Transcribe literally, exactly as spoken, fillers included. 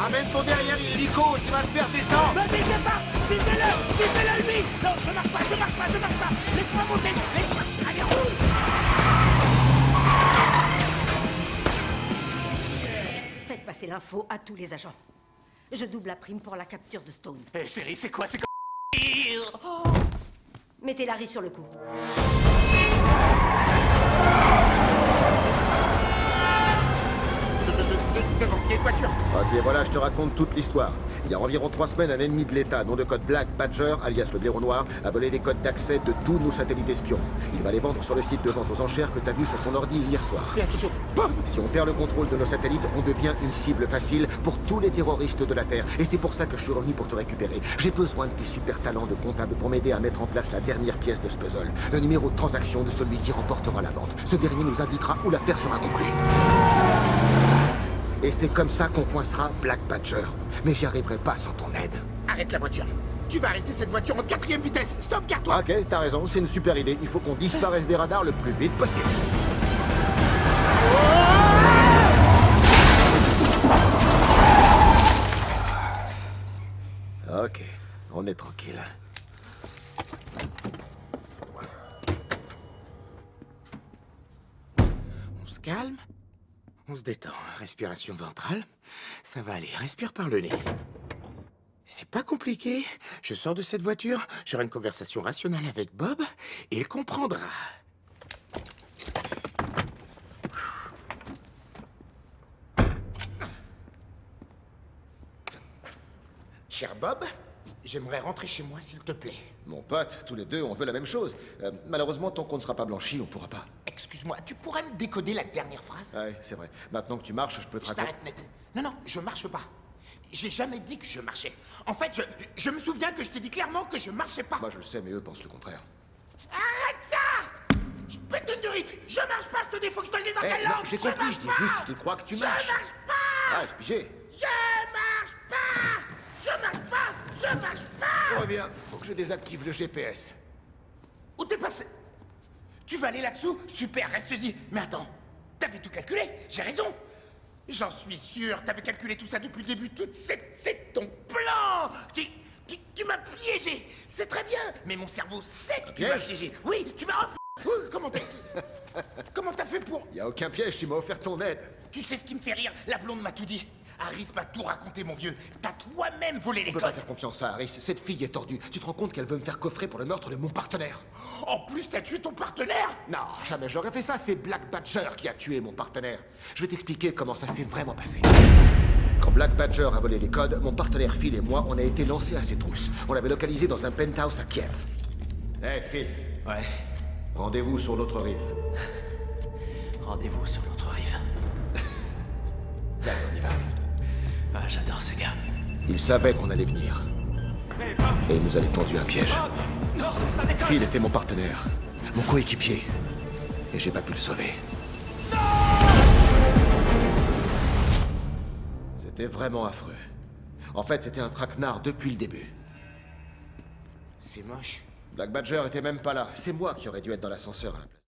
Ramène ton derrière illico, tu vas le faire descendre. Ne visez pas. Visez-le. Visez-le, lui. Non, je marche pas, je marche pas, je marche pas. Laisse-moi monter. Laisse-moi. Allez, roule. Faites passer l'info à tous les agents. Je double la prime pour la capture de Stone. Eh, hey, chérie, c'est quoi, c'est quoi? Oh. Mettez Larry sur le coup. Devant quelle voiture? Ok, voilà, je te raconte toute l'histoire. Il y a environ trois semaines, un ennemi de l'État, nom de code Black Badger, alias le blaireau noir, a volé les codes d'accès de tous nos satellites espions. Il va les vendre sur le site de vente aux enchères que t'as vu sur ton ordi hier soir. Fais attention. Si on perd le contrôle de nos satellites, on devient une cible facile pour tous les terroristes de la Terre. Et c'est pour ça que je suis revenu pour te récupérer. J'ai besoin de tes super talents de comptable pour m'aider à mettre en place la dernière pièce de ce puzzle. Le numéro de transaction de celui qui remportera la vente. Ce dernier nous indiquera où l'affaire sera conclue. Et c'est comme ça qu'on coincera Black Badger. Mais j'y arriverai pas sans ton aide. Arrête la voiture. Tu vas arrêter cette voiture en quatrième vitesse. Stop, garde-toi. Ok, t'as raison, c'est une super idée. Il faut qu'on disparaisse des radars le plus vite possible. Ok, on est tranquille. On se calme. On se détend. Respiration ventrale. Ça va aller. Respire par le nez. C'est pas compliqué. Je sors de cette voiture, j'aurai une conversation rationnelle avec Bob, et il comprendra. Cher Bob, j'aimerais rentrer chez moi, s'il te plaît. Mon pote, tous les deux, on veut la même chose. Euh, malheureusement, tant qu'on ne sera pas blanchi, on pourra pas. Excuse-moi, tu pourrais me décoder la dernière phrase? Ouais, c'est vrai. Maintenant que tu marches, je peux te Je raconter... t'arrête net. Non, non, je marche pas. J'ai jamais dit que je marchais. En fait, je, je me souviens que je t'ai dit clairement que je marchais pas. Moi, je le sais, mais eux pensent le contraire. Arrête ça! Je pète une durite! Je marche pas, je te dis, faut que je te le dise en Eh, quelle non, langue! j'ai Je compris, marche je dis pas! juste qu'ils croient que tu marches. Je marche pas! Ah, j'ai pigé. Je marche pas! Je marche pas! Je marche pas! Reviens, faut que je désactive le G P S. Où t'es passé? Tu vas aller là-dessous? Super, reste-y. Mais attends, t'avais tout calculé? J'ai raison. J'en suis sûr, t'avais calculé tout ça depuis le début. Toute cette... C'est ton plan! Tu... Tu, tu m'as piégé! C'est très bien! Mais mon cerveau sait que tu m'as piégé! Oui, tu m'as... Oh, comment t'as... Comment t'as fait pour... Y a aucun piège, tu m'as offert ton aide. Tu sais ce qui me fait rire? La blonde m'a tout dit. Harris m'a tout raconté, mon vieux. T'as toi-même volé les Je peux codes. pas faire confiance à Harris. Cette fille est tordue. Tu te rends compte qu'elle veut me faire coffrer pour le meurtre de mon partenaire? En plus, t'as tué ton partenaire? Non, jamais j'aurais fait ça. C'est Black Badger qui a tué mon partenaire. Je vais t'expliquer comment ça s'est vraiment passé. Quand Black Badger a volé les codes, mon partenaire Phil et moi, on a été lancés à ses trousses. On l'avait localisé dans un penthouse à Kiev. Hé, hey, Phil. Ouais. Rendez-vous sur l'autre rive. Rendez-vous sur l'autre rive. Allez, on y va. Ah, j'adore ce gars. Il savait qu'on allait venir. Et il nous avait tendu un piège. Non, ça déconne. Phil était mon partenaire, mon coéquipier. Et j'ai pas pu le sauver. C'était vraiment affreux. En fait, c'était un traquenard depuis le début. C'est moche. Black Badger était même pas là. C'est moi qui aurais dû être dans l'ascenseur à la place.